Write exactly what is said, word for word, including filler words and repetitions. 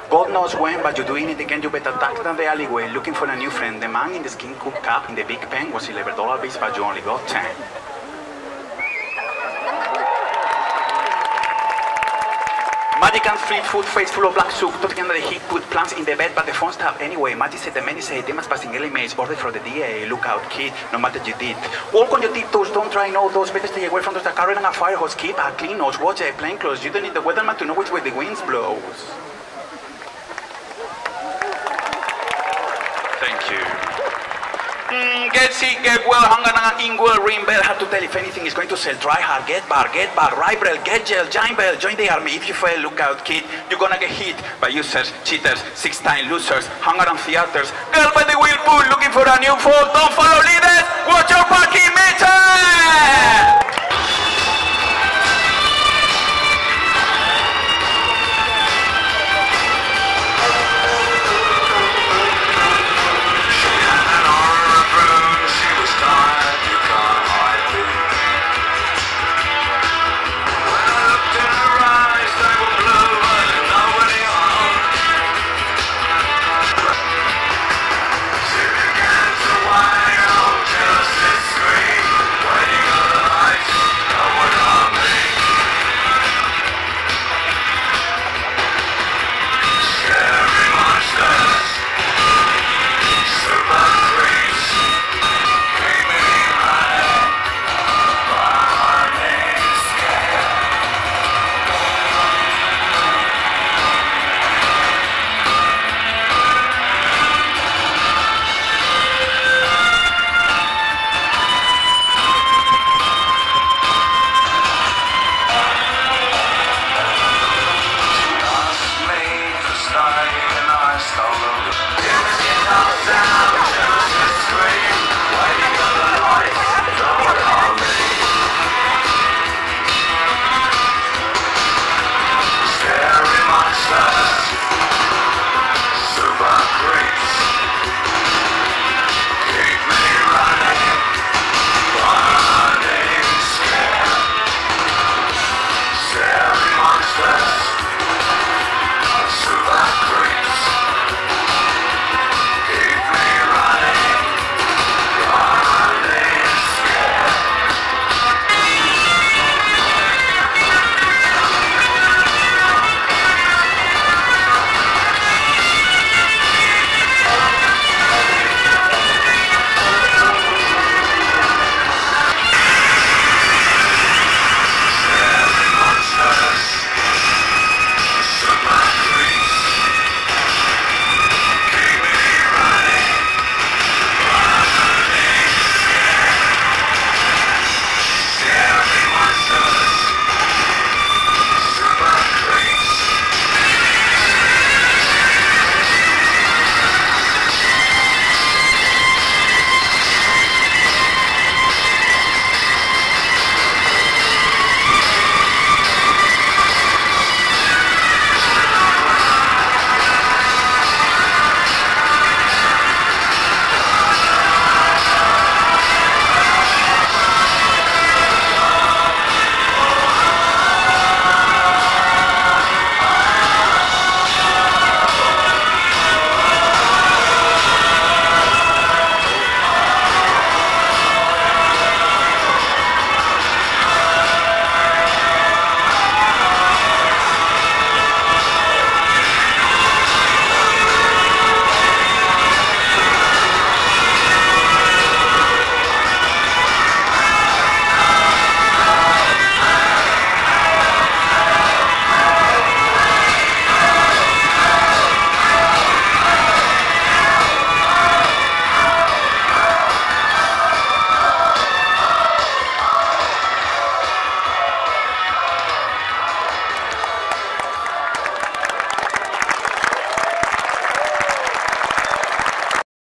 God knows when, but you're doing it again, you better duck down the alleyway, looking for a new friend. The man in the skin cook cap in the Big Pen was eleven dollar bills, but you only got ten. Magic and street food, face full of black soup, talking under the heat, put plants in the bed, but the phone stopped anyway. Magic said the many say, they must passing early mails, order for the D A, look out kid, no matter you did. Walk on your tiptoes, don't try no those, better stay away from those that carrying a fire hose, keep a clean nose, watch a plain clothes, you don't need the weatherman to know which way the winds blows. Thank you. Mm, get sick, get well, hunger and ingwell, ring bell, hard to tell if anything is going to sell. Try hard, get bar, get bar, ribrel, get gel, join bell, join the army. If you fail, look out kid, you're gonna get hit by users, cheaters, six-time losers, hunger and theaters. Girl by the wheel pool, looking for a new fool, don't follow leaders, watch your parking meter! Style.